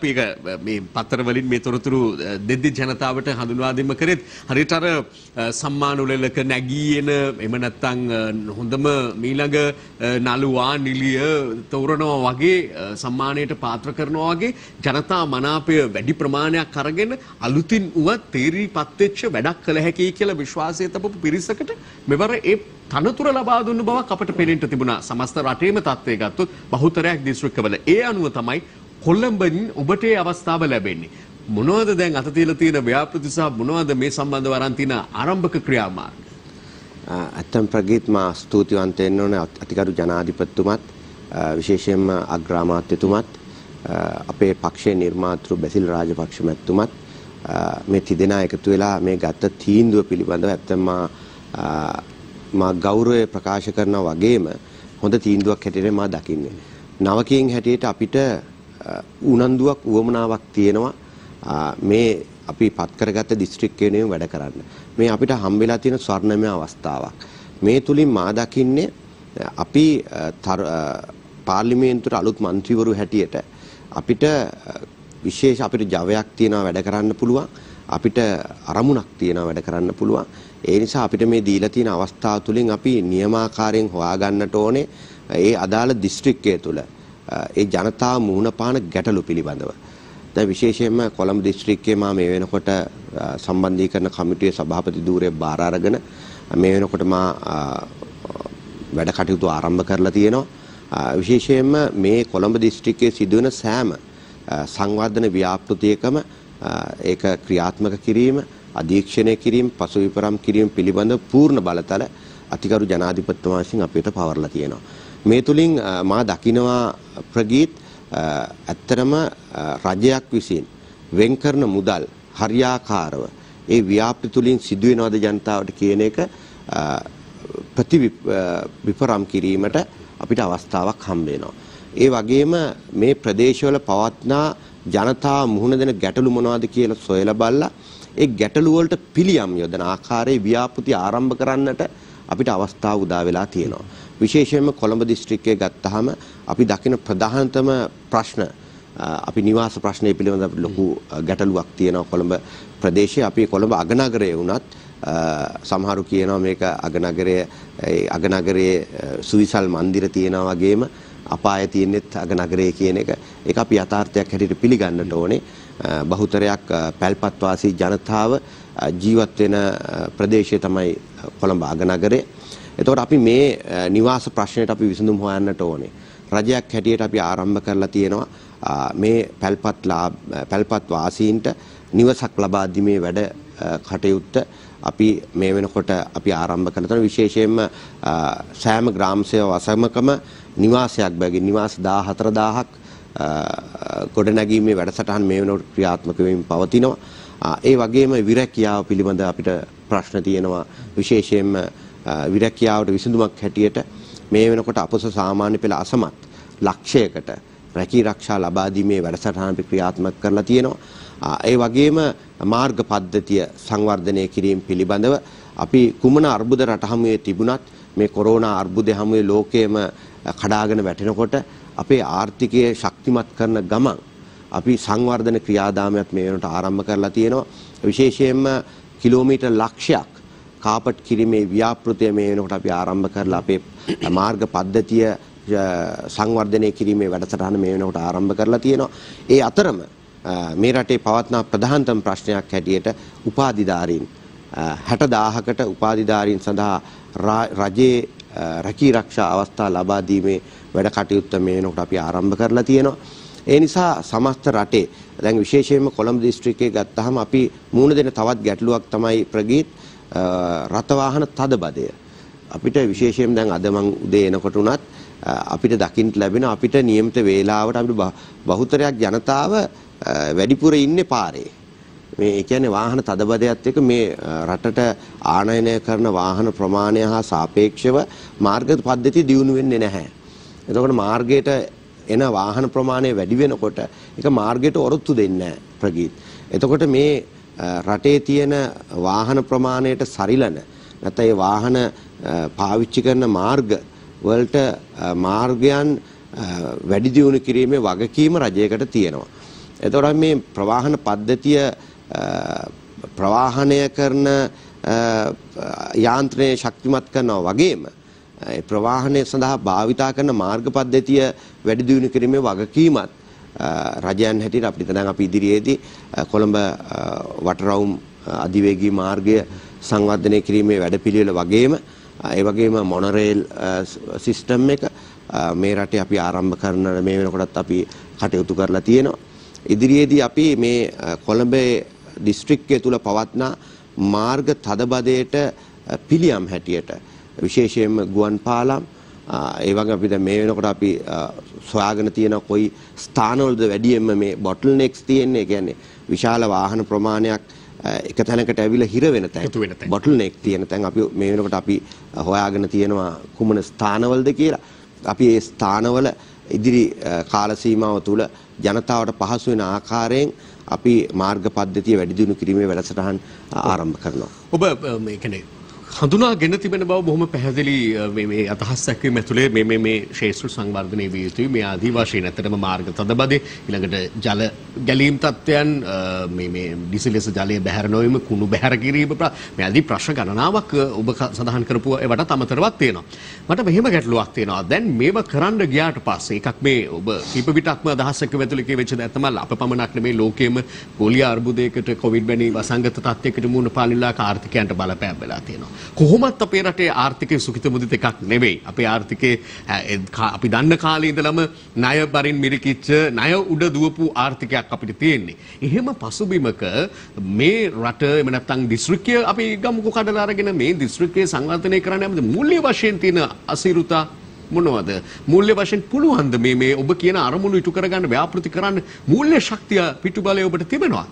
අපි ඒක මේ පත්තර වලින් මේ තොරතුරු දෙද්දි ජනතාවට හඳුන්වා දෙන්න කරේත් හරියට අර සම්මාන උළෙලක නැගී එන එහෙම නැත්නම් හොඳම මීළඟ නළුවා නිලිය තෝරනවා වගේ සම්මානයට පාත්‍ර කරනවා වගේ ජනතා මනාපය වැඩි ප්‍රමාණයක් අරගෙන අලුතින් උවත් තේරීපත් වෙච්ච වැඩක් කළ හැකියි කියලා විශ්වාසය තබපු පිරිසකට මෙවර ඒ තනතුර ලබා දුන්න බවක් අපට පෙනෙන්න තිබුණා. සමස්ත රටේම තත්ත්වය ගත්තොත් බහුතරයක් දිස්ත්‍රික්කවල ඒ අනුව තමයි කොළඹින් ඔබට ඒ අවස්ථාව ලැබෙන්නේ. මොනවද දැන් අත තියලා තියෙන ව්‍යාපෘති සහ මොනවද මේ සම්බන්ධව අරන් තියෙන ආරම්භක ක්‍රියාමාර්ග? ඇත්තම ප්‍රගීත් මා ස්තුතිවන්ත වෙන්න ඕනේ අතිගරු ජනාධිපතිතුමත් විශේෂයෙන්ම අග්‍රාමාත්‍යතුමත් අපේ පක්ෂයේ නිර්මාතෘ බැසිල් රාජපක්ෂ මැතිතුමත් මේ තිදෙනා එකතු වෙලා මේ ගත්ත තීන්දුව පිළිබඳව ඇත්තම මා ගෞරවය ප්‍රකාශ කරනා වගේම හොඳ තීන්දුවක් හැටියට මා දකින්නේ. නවකීන් හැටියට අපිට උනන්දුවක් උවමනාවක් තියෙනවා මේ අපි පත් කරගත්ත දිස්ත්‍රික්කය වෙනුවෙන් වැඩ කරන්න. මේ අපිට හම්බෙලා තියෙන ස්වර්ණමය අවස්ථාවක්. මේ තුලින් මා දකින්නේ අපි පාර්ලිමේන්තුවට අලුත් മന്ത്രിවරු හැටියට අපිට විශේෂ අපිට ජවයක් තියනවා වැඩ කරන්න පුළුවන්. අපිට අරමුණක් තියනවා වැඩ කරන්න පුළුවන්. ඒ නිසා අපිට මේ දීලා තියෙන අවස්ථාව තුලින් අපි නියමාකාරයෙන් හොයාගන්නට ඕනේ ඒ අදාළ දිස්ත්‍රික්කය තුල ඒ ජනතාව මුහුණ පාන ගැටලු පිළිබඳව. දැන් විශේෂයෙන්ම කොළඹ දිස්ත්‍රික්කයේ මා මේ වෙනකොට සම්බන්ධීකරණ කමිටුවේ සභාපති ධූරය බාර අරගෙන මේ වෙනකොට මා වැඩ කටයුතු ආරම්භ කරලා තියෙනවා. විශේෂයෙන්ම මේ කොළඹ දිස්ත්‍රික්කයේ සිදුවන සෑම සංවර්ධන ව්‍යාපෘතියකම ඒක ක්‍රියාත්මක කිරීම, අධීක්ෂණය කිරීම, පසු විපරම් කිරීම පිළිබඳ පූර්ණ බලතල අතිගරු ජනාධිපතිතුමා විසින් අපිට පවර්ලා තියෙනවා. මේ තුලින් මා දකිනවා ප්‍රගීත් ඇත්තරම රජයක් විසින් වෙන් කරන මුදල් හරියාකාරව ඒ ව්‍යාපෘති තුලින් සිදුවෙනවද ජනතාවට කියන එක ප්‍රතිවිපරම් කිරීමට අපිට අවස්ථාවක් හම්බ වෙනවා. ඒ වගේම මේ ප්‍රදේශවල පවත්නා ජනතාව මුහුණ දෙන ගැටලු මොනවද කියලා සොයලා බලලා ඒ ගැටලු වලට පිළියම් යොදන ආකාරයේ ව්‍යාපෘති ආරම්භ කරන්නට අපිට අවස්ථාව උදා වෙලා තියෙනවා. විශේෂයෙන්ම කොළඹ දිස්ත්‍රික්කයේ ගත්තාම අපි දකින ප්‍රධානතම ප්‍රශ්න අපි නිවාස ප්‍රශ්නය පිළිබඳව ලොකු ගැටලුවක් තියෙනවා කොළඹ ප්‍රදේශයේ. අපි කොළඹ අගනගරයේ වුණත් සමහරු කියනවා මේක අගනගරයේ සුවිසල් මන්දිර තියෙනවා වගේම අපාය තියෙනෙත් අගනගරයේ කියන එක. ඒක අපි යථාර්ථයක් හැටියට පිළිගන්නට ඕනේ. බහුතරයක් පැල්පත් වාසී ජනතාව ජීවත් වෙන ප්‍රදේශය තමයි කොළඹ අගනගරය. එතකොට අපි මේ නිවාස ප්‍රශ්නයට අපි විසඳුම් හොයන්නට ඕනේ. රජයක් හැටියට අපි ආරම්භ කරලා තියෙනවා මේ පැල්පත් වාසීන්ට නිවසක් ලබා දීමේ වැඩ කටයුත්ත අපි මේ වෙනකොට අපි ආරම්භ කරලා තියෙනවා. විශේෂයෙන්ම සෑම ග්‍රාම සේවා වසමකම නිවාසයක් බැගින් නිවාස 14000ක් ගොඩනැගීමේ වැඩසටහන් මේ වෙනකොට ක්‍රියාත්මක වෙමින් පවතිනවා. ඒ වගේම විරැකියාව පිළිබඳ අපිට ප්‍රශ්න තියෙනවා. විශේෂයෙන්ම විරැකියාවට විසඳුමක් හැටියට මේ වෙනකොට අපොස සාමාන්‍ය පෙළ අසමත් ලක්ෂයකට රැකී ආරක්ෂා ලබා දීමේ වැඩසටහන අපි ක්‍රියාත්මක කරලා තියෙනවා. ඒ වගේම මාර්ග පද්ධතිය සංවර්ධනය කිරීම පිළිබඳව අපි කුමන අර්බුද රට හමුවේ තිබුණත් මේ කොරෝනා අර්බුදය හමුවේ ලෝකයේම කඩාගෙන වැටෙනකොට අපේ ආර්ථිකය ශක්තිමත් කරන ගමන් අපි සංවර්ධන ක්‍රියාදාමයක් මේ වෙනකොට ආරම්භ කරලා තියෙනවා. විශේෂයෙන්ම කිලෝමීටර් ලක්ෂයක් කාපට් කිරීමේ ව්‍යාපෘතිය මේ වෙනකොට අපි ආරම්භ කරලා අපේ මාර්ග පද්ධතිය සංවර්ධනය කිරීමේ වැඩසටහන මේ වෙනකොට ආරම්භ කරලා තියෙනවා. ඒ අතරම මේ රටේ පවත්නා ප්‍රධානතම ප්‍රශ්නයක් හැටියට උපාධිධාරීන් 60000කට උපාධිධාරීන් සඳහා රජයේ රැකී ආරක්ෂා අවස්ථා ලබා දීමේ වැඩ කටයුත්ත මේ වෙනකොට අපි ආරම්භ කරලා තියෙනවා. ඒ නිසා සමස්ත රටේ දැන් විශේෂයෙන්ම කොළඹ දිස්ත්‍රික්කයේ ගත්තාම අපි මුහුණ දෙන තවත් ගැටලුවක් තමයි ප්‍රගීත් රථ වාහන තදබදය. අපිට විශේෂයෙන් දැන් අද මං උදේ එනකොට උනත් අපිට දකින්න ලැබෙන අපිට નિયમિત වේලාවට අපිට බහුතරයක් ජනතාව වැඩිපුර ඉන්නේ පාරේ. මේ කියන්නේ වාහන තදබදයත් එක්ක මේ රටට ආනයනය කරන වාහන ප්‍රමාණය හා සාපේක්ෂව මාර්ග පද්ධතිය දියුණු වෙන්නේ නැහැ. එතකොට මාර්ගයට එන වාහන ප්‍රමාණය වැඩි වෙනකොට ඒක මාර්ගයට ඔරොත්තු දෙන්නේ නැහැ ප්‍රගීත්. එතකොට මේ රටේ තියෙන වාහන ප්‍රමාණයට සරිලන නැත්නම් ඒ වාහන පාවිච්චි කරන මාර්ග වලට මාර්ගයන් වැඩි දියුණු කිරීමේ වගකීම රජයකට තියෙනවා. එතකොට මේ ප්‍රවාහන පද්ධතිය ප්‍රවාහනය කරන යාන්ත්‍රණය ශක්තිමත් කරනවා වගේම ප්‍රවාහනය සඳහා භාවිතා කරන මාර්ග පද්ධතිය වැඩි දියුණු කිරීමේ වගකීමත් රජයන් හැටියට අපිට දැන් අපි ඉදිරියේදී කොළඹ වටරවුම් අධිවේගී මාර්ගය සංවර්ධනය කිරීමේ වැඩපිළිවෙල වගේම ඒ වගේම මොනරේල් සිස්ටම් එක මේ රටේ අපි ආරම්භ කරන මේ වෙනකොටත් අපි කටයුතු කරලා තියෙනවා. ඉදිරියේදී අපි මේ කොළඹේ දිස්ත්‍රික්කය තුල පවත්නා මාර්ග තදබදයට පිළියම් හැටියට විශේෂයෙන්ම ගුවන් පාලම් ඒ වගේ අපි දැන් මේ වෙනකොට අපි සොයාගෙන තියෙන කොයි ස්ථානවලද වැඩියෙන්ම මේ බොටල් නෙක්ස් තියෙන්නේ. ඒ කියන්නේ විශාල වාහන ප්‍රමාණයක් එක තැනකට ඇවිල්ලා හිර වෙන තැන් බොටල් නෙක් තියෙන තැන් අපි මේ වෙනකොට අපි හොයාගෙන තියෙනවා කුමන ස්ථානවලද කියලා. අපි මේ ස්ථානවල ඉදිරි කාල සීමාව තුළ ජනතාවට පහසු වෙන ආකාරයෙන් අපි මාර්ග පද්ධතිය වැඩි දියුණු කිරීමේ වැඩසටහන් ආරම්භ කරනවා. ඔබ මේ කියන්නේ හඳුනාගෙන තිබෙන බව බොහොම පැහැදිලි මේ අදහස් දැක්වීම ඇතුලේ මේ ශේෂ්ත්‍ර සංවර්ධනය විය යුතුයි. මේ ආදී වශයෙන් ඇත්තටම මාර්ග තදබදේ ඊළඟට ජල ගැලීම් තත්ත්වයන් මේ දිසිලෙස ජලය බැහැර නොවීම කුණු බැහැර කිරීම මේ ආදී ප්‍රශ්න ගණනාවක් ඔබ සඳහන් කරපුව ඒවට අමතරවත් තියෙනවා. මට මෙහෙම ගැටලුවක් තියෙනවා. දැන් මේව කරන්න ගියාට පස්සේ එකක් මේ ඔබ කීප විටක්ම අදහස් එක්ක ඇතුලේ කියවෙච්ච දේ තමයි අප පමණක් නෙමේ ලෝකයේම පොලිය අර්බුදයකට කොවිඩ් වැනි වසංගත තත්ත්වයකට මුහුණ පාලිලා ආර්ථිකයන්ට බලපෑම් වෙලා තියෙනවා. කොහොමත් අපේ රටේ ආර්ථිකය සුඛිත මුදිත එකක් නෙවෙයි. අපේ ආර්ථිකේ අපි දන්න කාලේ ඉඳලම ණය බරින් මිරිකිච්ච ණය උඩ දුවපු ආර්ථිකයක් අපිට තියෙන්නේ. එහෙම පසුබිමක මේ රට එම නැත්නම් දිස්ත්‍රික්කය අපි ගමුකෝ කඩලා අරගෙන මේ දිස්ත්‍රික්කයේ සංවර්ධනය කරන්න යමුද මූල්‍ය වශයෙන් තියෙන අසීරුතා මොනවද? මූල්‍ය වශයෙන් පුළුවන්ද මේ ඔබ කියන අරමුණු ඉටු කරගන්න ව්‍යාපෘති කරන්න මූල්‍ය ශක්තිය පිටුබලය ඔබට තිබෙනවද?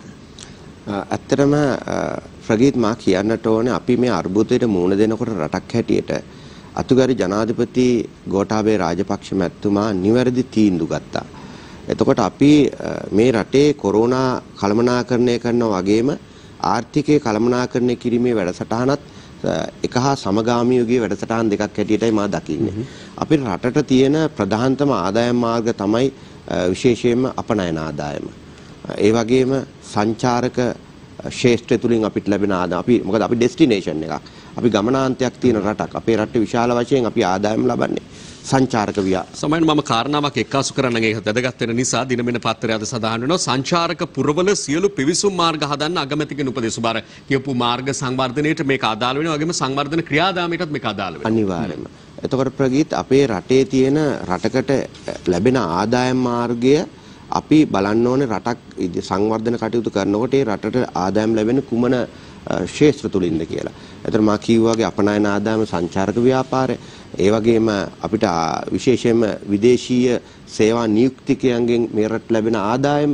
ඇත්තටම ප්‍රගීත් මා කියන්නට ඕනේ අපි මේ අර්බුදයට මුහුණ දෙනකොට රටක් හැටියට අතුගාරි ජනාධිපති ගෝඨාභය රාජපක්ෂ මැතිතුමා නිවැරදි තීන්දුව ගත්තා. එතකොට අපි මේ රටේ කොරෝනා කළමනාකරණය කරනා වගේම ආර්ථිකය කළමනාකරණය කිරීමේ වැඩසටහනත් එක හා සමගාමී යුගයේ වැඩසටහන් දෙකක් හැටියටයි මා දකින්නේ. අපේ රටට තියෙන ප්‍රධානතම ආදායම් මාර්ග තමයි විශේෂයෙන්ම අපනයන ආදායම. ඒ වගේම සංචාරක ශේෂ්ත්‍රය තුලින් අපිට ලැබෙන ආදායම මොකද අපි ඩෙස්ටිනේෂන් එකක්. අපි ගමනාන්තයක් තියෙන රටක්. අපේ රටේ විශාල වශයෙන් අපි ආදායම් ලබන්නේ සංචාරක සමහරවිට මම කාරණාවක් එක්කාසු කරන්න ඒක වැදගත් වෙන නිසා දිනමින පත්‍රය අද සඳහන් වෙනවා සංචාරක පුරවල සියලු පිවිසුම් මාර්ග හදන්න අගමැතිගෙන් උපදෙස් බාර කියපු මාර්ග සංවර්ධනයට මේක අදාළ වෙනවා වගේම සංවර්ධන ක්‍රියාදාමයටත් මේක අදාළ වෙනවා අනිවාර්යයෙන්ම. එතකොට ප්‍රගීත් අපේ රටේ තියෙන රටකට ලැබෙන ආදායම් මාර්ගය අපි බලන්න ඕනේ රටක් සංවර්ධන කටයුතු කරනකොට ඒ රටට ආදායම් ලැබෙන කුමන ශේෂ්ත්‍ර තුලින්ද කියලා. එතන මා කිව්වාගේ අපනයන ආදායම සංචාරක ව්‍යාපාරය ඒ වගේම අපිට විශේෂයෙන්ම විදේශීය සේවා නියුක්තිකයන්ගෙන් මේ රට ලැබෙන ආදායම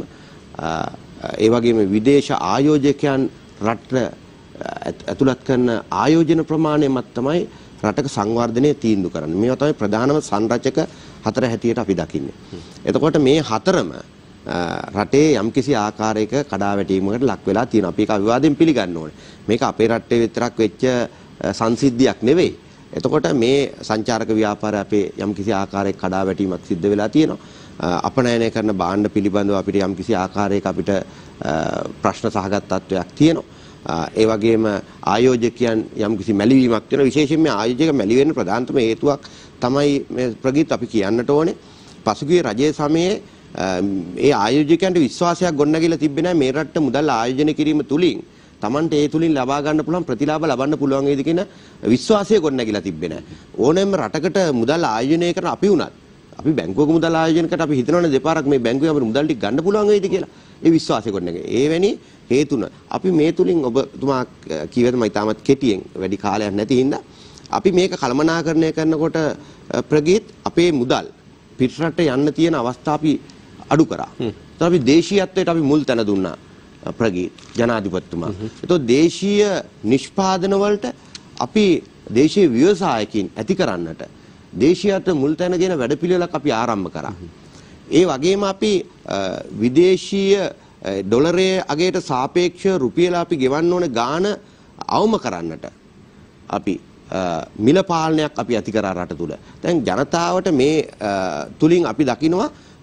ඒ වගේම විදේශ ආයෝජකයන් රට ඇතුළත් කරන ආයෝජන ප්‍රමාණයමත් තමයි රටක සංවර්ධනය තීන්දුව කරන්නේ. මේවා තමයි ප්‍රධානම සංරචක හතර හැටියට අපි දකින්නේ. එතකොට මේ හතරම රටේ යම්කිසි ආකාරයක කඩාවැටීමකට ලක් වෙලා තියෙනවා. අපි ඒක අවිවාදයෙන් පිළිගන්න ඕනේ. මේක අපේ රටේ විතරක් වෙච්ච සංසිද්ධියක් නෙවෙයි. එතකොට මේ සංචාරක ව්‍යාපාරය අපේ යම්කිසි ආකාරයක කඩාවැටීමක් සිද්ධ වෙලා තියෙනවා. අපනයනය කරන භාණ්ඩ පිළිබඳව අපිට යම්කිසි ආකාරයක අපිට ප්‍රශ්න සහගත තත්වයක් තියෙනවා. ඒ වගේම ආයෝජකයන් යම්කිසි මැලිවීමක් තියෙනවා. විශේෂයෙන්ම ආයෝජක මැලි වෙන්න ප්‍රධානතම හේතුවක් තමයි මේ ප්‍රගීත් අපි කියන්නට ඕනේ. පසුගිය රජයේ සමයේ ඒ ආයෝජකයන්ට විශ්වාසයක් ගොඩනැගිලා තිබෙන්නේ නැහැ මේ රටට මුදල් ආයෝජනය කිරීම තුලින් Tamante ඒ තුලින් ලබා ගන්න පුළුවන් ප්‍රතිලාභ ලබන්න පුළුවන් වේද කියන විශ්වාසය ගොඩනැගිලා තිබෙන්නේ නැහැ. ඕනෑම රටකට මුදල් ආයෝජනය කරන අපි වුණත් අපි බැංකුවක මුදල් ආයෝජනයකට අපි හිතනවනේ දෙපාරක් මේ බැංකුවේ අපිට මුදල් ටික ගන්න පුළුවන් වේද කියලා. ඒ විශ්වාසය ගොඩනැගෙයි. ඒ වැනි හේතුන අපි මේ තුලින් ඔබතුමා කීවද මම තාමත් කෙටියෙන් වැඩි කාලයක් නැති හින්දා අපි මේක කළමනාකරණය කරනකොට ප්‍රගීත් අපේ මුදල් පිටරට යන්න තියෙන අවස්ථා අපි අඩු කරා. ඒත් අපි දේශීයත්වයට අපි මුල් තැන දුන්නා ප්‍රගීත් ජනාධිපතිතුමා. ඒතකොට දේශීය නිෂ්පාදන වලට අපි දේශීය ව්‍යවසායකින් ඇති කරන්නට දේශීයත්ව මුල් තැනගෙන වැඩපිළිවෙලක් අපි ආරම්භ කරා. ඒ වගේම අපි විදේශීය ඩොලරයේ අගයට සාපේක්ෂව රුපියල අපි ගෙවන්න ඕන ගාණ අවම කරන්නට අපි මිල පාලනයක් අපි ඇති කරා රට තුල. දැන් ජනතාවට මේ තුලින් අපි දකිනවා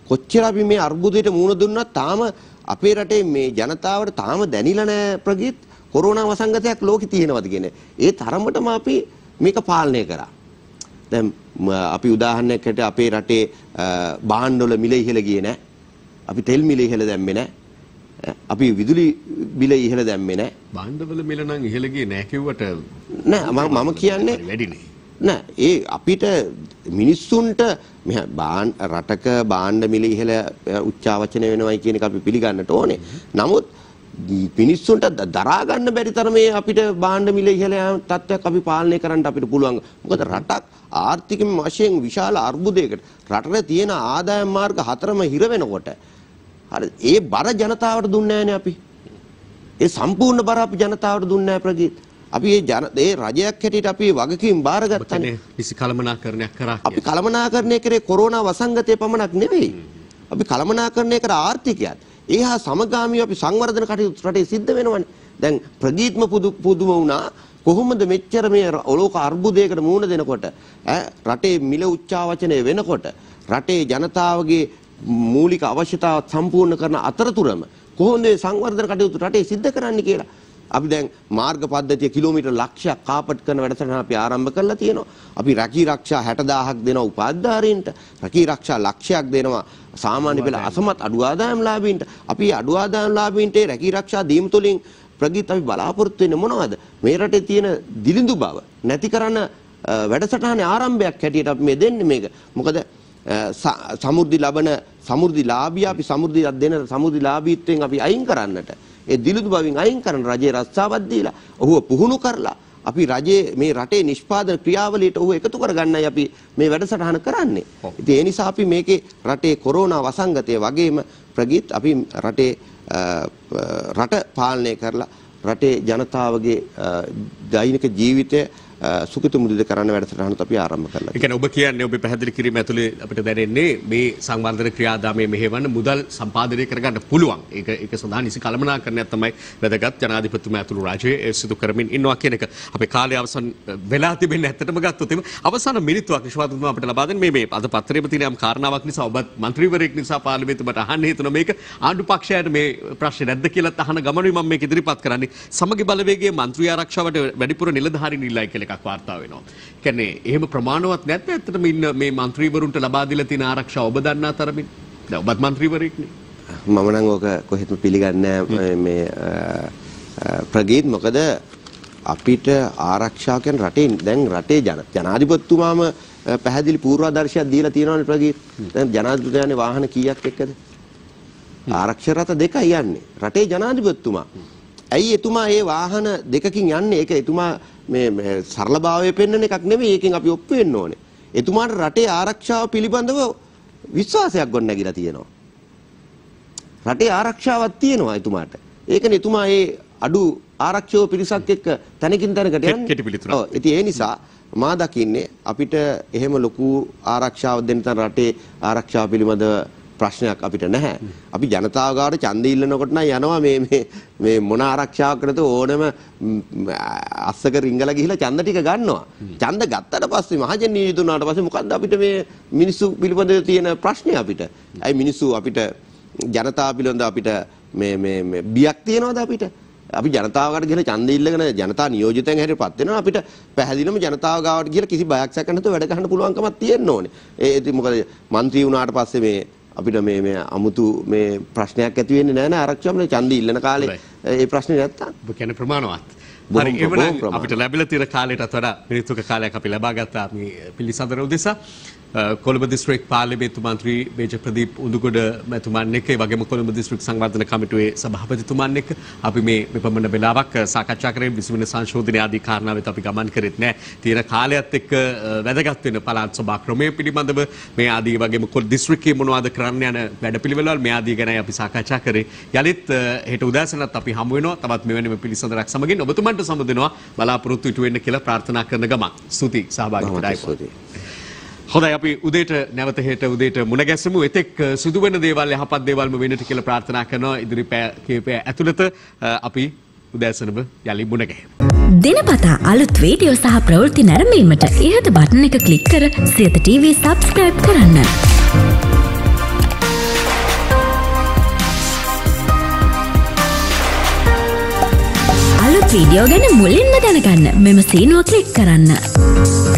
කොච්චර අපි මේ අර්බුදයට මුහුණ දුන්නත් තාම අපේ රටේ මේ ජනතාවට තාම දැනිලා නැහැ ප්‍රගීත් කොරෝනා වසංගතයක් ලෝකේ තියෙනවද කියන. ඒ තරමටම අපි මේක පාලනය කරා. දැන් අපි උදාහරණයක් හැටියට අපේ රටේ භාණ්ඩ වල මිල ඉහළ ගියේ නැහැ. අපි තෙල් මිල ඉහළ දැම්මේ නැහැ. අපි විදුලි බිල ඉහළ දැම්මේ නැහැ. භාණ්ඩ වල මිල නම් ඉහළ ගියේ නැහැ කිව්වට නෑ මම කියන්නේ වැඩිනේ. නෑ ඒ අපිට මිනිස්සුන්ට රටක භාණ්ඩ මිල ඉහළ උච්චාවචන වෙනවයි කියන එක අපි පිළිගන්නට ඕනේ. නමුත් මිනිස්සුන්ට දරා ගන්න බැරි තරමේ අපිට භාණ්ඩ මිල ඉහළ යන තත්ත්වයක් අපි පාලනය කරන්න අපිට පුළුවන්. මොකද රටක් ආර්ථික වශයෙන් විශාල අර්බුදයකට රටේ තියෙන ආදායම් මාර්ග හතරම හිර වෙනකොට හරි ඒ බර ජනතාවට දුන්නේ නැහැනේ අපි. ඒ සම්පූර්ණ බර අපි ජනතාවට දුන්නේ නැහැ ප්‍රගීත්. අපි ඒ රජයක් හැටියට අපි වගකීම් බාරගත්තානේ. කිසි කළමනාකරණයක් කරා. අපි කළමනාකරණය කරේ කොරෝනා වසංගතය පමණක් නෙවෙයි. අපි කළමනාකරණය කර ආර්ථිකයත්. ඒ හා සමගාමීව අපි සංවර්ධන කටයුතු රටේ සිද්ධ වෙනවනේ. දැන් ප්‍රගීත්ම පුදුම වුණා කොහොමද මෙච්චර මේ ලෝක අර්බුදයකට මුහුණ දෙනකොට රටේ මිල උච්චාවචනය වෙනකොට රටේ ජනතාවගේ මූලික අවශ්‍යතාවත් සම්පූර්ණ කරන අතරතුරම කොහොමද මේ සංවර්ධන කටයුතු රටේ සිද්ධ කරන්නේ කියලා. අපි දැන් මාර්ග පද්ධතිය කිලෝමීටර් ලක්ෂයක් කාපට් කරන වැඩසටහන අපි ආරම්භ කරලා තියෙනවා. අපි රැකී ආරක්ෂා 60000ක් දෙනවා උපාධිධාරීන්ට. රැකී ආරක්ෂා ලක්ෂයක් දෙනවා සාමාන්‍ය පෙළ අසමත් අඩු ආදායම්ලාභීන්ට. අපි අඩු ආදායම්ලාභීන්ට රැකී ආරක්ෂා දීම තුළින් ප්‍රගීත් අපි බලාපොරොත්තු වෙන්නේ මොනවද? මේ රටේ තියෙන දිලිඳු බව නැති කරන වැඩසටහනේ ආරම්භයක් හැටියට අපි මේ දෙන්නේ මේක. මොකද සමෘද්ධිලාභී අපි සමෘද්ධියක් දෙන සමෘද්ධිලාභීත්වයෙන් අපි අයින් කරන්නට ඒ දිලිඳු බවින් අයින් කරන රජයේ රස්සාවක් දීලා ඔහුව පුහුණු කරලා අපි රජයේ මේ රටේ නිෂ්පාදන ක්‍රියාවලියට ඔහු එකතු කරගන්නයි අපි මේ වැඩසටහන කරන්නේ. ඉතින් ඒ නිසා අපි මේකේ රටේ කොරෝනා වසංගතය වගේම ප්‍රගීත් අපි රටේ රට පාලනය කරලා රටේ ජනතාවගේ දෛනික ජීවිතය සුඛිත මුදිත කරන්න වැඩසටහනත් අපි ආරම්භ කරලා. ඒ කියන්නේ ඔබ කියන්නේ ඔබ පැහැදිලි කිරීම ඇතුලේ අපිට දැනෙන්නේ මේ සංවර්ධන ක්‍රියාදාමයේ මෙහෙවන්න මුදල් සම්පාදනය කරගන්න පුළුවන්. ඒක සඳහා නිසි කළමනාකරණයක් තමයි වැදගත්. ජනාධිපතිතුමා ඇතුළු රාජ්‍යයේ සිදු කරමින් ඉන්නවා කියන එක. අපේ කාලය අවසන් වෙලා තිබෙන්නේ ඇත්තටම ගත්තොත් එimhe අවසාන මිනිත්තුවක් විශ්වාසතුමා අපිට ලබා දෙන්න මේ අද පත්‍රයේ තියෙන යම් කාරණාවක් නිසා ඔබත් മന്ത്രിවරයෙක් නිසා පාර්ලිමේන්තුවට අහන්න හිතන මේක ආණ්ඩු පක්ෂයට මේ ප්‍රශ්නේ නැද්ද කියලා අහන ගමනුයි මම මේක ඉදිරිපත් කරන්නේ. සමගි බලවේගයේ മന്ത്രി ආරක්ෂාවට වැඩිපුර නිලධාරීන් ඉල්ලයි කියලා එකක් වාර්තා වෙනවා. කියන්නේ එහෙම ප්‍රමාණවත් නැත්නම් ඇත්තටම ඉන්න මේ മന്ത്രിවරුන්ට ලබා දීලා තියෙන ආරක්ෂාව ඔබ දන්නා තරමින්. දැන් ඔබත් മന്ത്രിවරයෙක්නේ. මම නම් ඕක කොහෙත්ම පිළිගන්නේ මේ ප්‍රගීත් මොකද අපිට ආරක්ෂා කියන රටේ දැන් රටේ ජනාධිපතිතුමාම පැහැදිලි පූර්වාදර්ශයක් දීලා තියෙනවානේ ප්‍රගීත්. දැන් ජනාධිපතිතුමාගේ වාහන කීයක් එක්කද? ආරක්ෂක රථ දෙකයි යන්නේ. රටේ ජනාධිපතිතුමා. ඇයි එතුමා මේ වාහන දෙකකින් යන්නේ? ඒක එතුමා මේ සරලභාවය පෙන්වන එකක් නෙමෙයි. ඒකෙන් අපි ඔප්පු වෙන්න ඕනේ. එතුමාට රටේ ආරක්ෂාව පිළිබඳව විශ්වාසයක් ගොඩනැගිලා තියෙනවා. රටේ ආරක්ෂාවක් තියෙනවා එතුමාට. ඒකනේ එතුමා මේ අඩු ආරක්ෂක පිරිසක් එක්ක තැනකින් තැනකට යන්නේ. ඔව්. ඉතින් ඒ නිසා මා දකින්නේ අපිට එහෙම ලොකු ආරක්ෂාවක් දෙන්න තරම් රටේ ආරක්ෂාව පිළිබඳව ප්‍රශ්නයක් අපිට නැහැ. අපි ජනතාව ගාවට ඡන්ද ඉල්ලනකොට නම් යනවා මේ මොන ආරක්ෂාවක් කරද ඕනම අස්සක රිංගලා ගිහිලා ඡන්ද ටික ගන්නවා. ඡන්ද ගත්තට පස්සේ මහජන නියුතු වුණාට පස්සේ මොකද්ද අපිට මේ මිනිස්සු පිළිබඳව තියෙන ප්‍රශ්නේ අපිට? අයි මිනිස්සු අපිට ජනතාව පිළිබඳව අපිට මේ බියක් තියනවද අපිට? අපි ජනතාවකට ගිහලා ඡන්ද ඉල්ලගෙන ජනතා නියෝජිතයන් හැටියට පත් වෙනවා. අපිට පැහැදිලිවම ජනතාව ගාවට ගිහලා කිසි බයක් සැක නැතුව වැඩ කරන්න පුළුවන්කමක් තියෙන්න ඕනේ. ඒ මොකද മന്ത്രി වුණාට පස්සේ මේ අපිට මේ අමුතු මේ ප්‍රශ්නයක් ඇති වෙන්නේ නැහැ නේ ආරක්ෂාවල ඡන්ද ඉල්ලන කාලේ ඒ ප්‍රශ්නේ නැත්තම්. ඔබ කියන්නේ ප්‍රමාණවත්. හරි එවනම් අපිට ලැබිලා තියෙන කාලයටත් වඩා මිනිත්තුක කාලයක් අපි ලබා ගත්තා මේ පිළිසඳර උදෙසා. කොළඹ දිස්ත්‍රික් පාර්ලිමේන්තු මන්ත්‍රී මේජර් ප්‍රදීප් උඳුගොඩ මැතිතුමන් එක්ක ඒ වගේම කොළඹ දිස්ත්‍රික් සංවර්ධන කමිටුවේ සභාපතිතුමන් එක්ක අපි මේ මෙපමණ වෙලාවක් සාකච්ඡා කරේ. විසුවින සංශෝධනයේ ආදී කාරණාවෙත් අපි ගමන් කරෙත් නෑ. තියෙන කාලයත් එක්ක වැදගත් වෙන පළාත් සභා ක්‍රමය පිළිබඳව මේ ආදී වගේම කොළඹ දිස්ත්‍රික්කයේ මොනවද කරන්න යන වැඩපිළිවෙළවල් මේ ආදී ගැනයි අපි සාකච්ඡා කරේ. යලිත් හෙට උදෑසනත් අපි හමු වෙනවා. තවත් මෙවැනිම පිළිසඳරක් සමගින් ඔබතුමන්ට සමුදෙනවා බලාපොරොත්තු ඉටු වෙන්න කියලා ප්‍රාර්ථනා කරන ගමන්. ස්තුතියි සහභාගීත්වයට. හොඳයි අපි උදේට නැවත හෙට උදේට මුණ ගැසමු. එතෙක් සිදු වෙන දේවල් යහපත් දේවල්ම වෙන්නට කියලා ප්‍රාර්ථනා කරනවා. ඉදිරි කීපය ඇතුළත අපි උදෑසනම යලි මුණ ගැහෙමු. දිනපතා අලුත් වීඩියෝ සහ ප්‍රවෘත්ති නැරඹීමට ඉහත බටන් එක ක්ලික් කර සියත TV සබ්ස්ක්‍රයිබ් කරන්න. වීඩියෝ ගැන මුලින්ම දැනගන්න මෙම සීනුව ක්ලික් කරන්න.